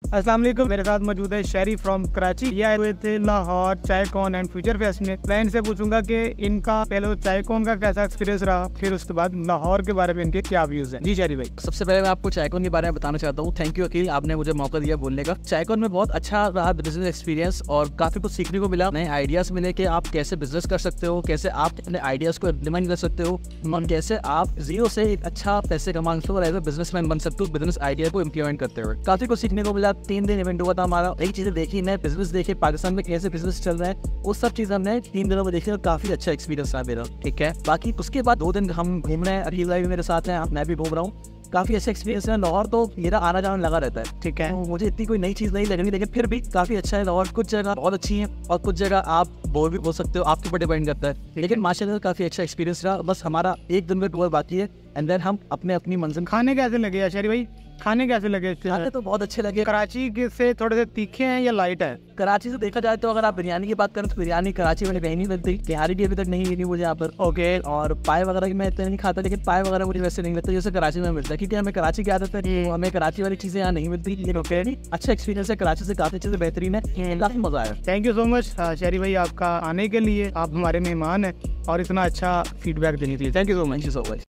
अस्सलाम वालेकुम, मेरे साथ मौजूद है शहरी फ्रॉम कराची। ये आए हुए थे लाहौर चायकॉन एंड फ्यूचर फेस्ट में। मैं इनसे पूछूंगा कि इनका पहले चायकॉन का कैसा एक्सपीरियंस रहा, फिर उसके बाद लाहौर के बारे में इनके क्या व्यूज हैं। जी शहरी भाई। सबसे पहले मैं आपको चायकॉन के बारे में बताना चाहता हूँ। थैंक यू अकील, आपने मुझे मौका दिया बोलने का। चायकॉन में बहुत अच्छा रहा बिजनेस एक्सपीरियंस और काफी कुछ सीखने को मिला। नए आइडियाज मिले कि आप कैसे बिजनेस कर सकते हो, कैसे आप अपने आइडियाज को इम्प्लीमेंट कर सकते हो और कैसे आप जीरो से एक अच्छा पैसे कमा सकते हो और एज ए बिजनेसमैन बन सकते हो बिजनेस आइडिया को इम्प्लीमेंट करते हुए। काफी कुछ सीखने को मिला। 3 दिन इवेंट हुआ था हमारा। नई चीजें देखी, नए बिजनेस देखे, पाकिस्तान में कैसे बिजनेस चल रहा है, वो सब चीजें हमने 3 दिनों में देखी और काफी अच्छा एक्सपीरियंस रहा मेरा। ठीक है, बाकी उसके बाद 2 दिन हम घूम रहे हैं। अकील भाई भी मेरे साथ हैं, मैं भी घूम रहा हूँ। काफी अच्छा एक्सपीरियंस है। लाहौर तो मेरा आना जाना लगा रहता है। ठीक है, मुझे इतनी कोई नई चीज नहीं लगी, लेकिन फिर भी काफी अच्छा है लाहौर। कुछ जगह बहुत अच्छी है और कुछ जगह आप बोर भी हो सकते हो, आपके ऊपर डिपेंड करता है। लेकिन माशाल्लाह काफी अच्छा एक्सपीरियंस रहा। बस हमारा 1 दिन का टूर बाकी है एंड देन हम अपनी मंजिल। खाने कैसे लगे शहरी भाई? खाने कैसे लगे? खाने तो बहुत अच्छे लगे। कराची के से थोड़े से तीखे हैं या लाइट है? कराची से देखा जाए तो अगर आप बिरयानी की बात करें तो बिरयानी कराची में कहीं नहीं मिलती। तिहारी भी अभी तक नहीं मिली मुझे यहाँ पर। ओके, और पाए वगैरह की मैं इतने नहीं खाता, लेकिन पाए वगैरह मुझे वैसे नहीं लगता जैसे कराची में मिलता है, क्योंकि हमें कराची की आदत है, हमें कराची वाली चीजें यहाँ नहीं मिलती। लेकिन ओके, अच्छा एक्सपीरियंस है। कराची से काफी चीजें बेहतरीन है, काफी मजा आया। थैंक यू सो मच शहरी भाई आपका आने के लिए। आप हमारे मेहमान हैं और इतना अच्छा फीडबैक देने के लिए थैंक यू सो मच।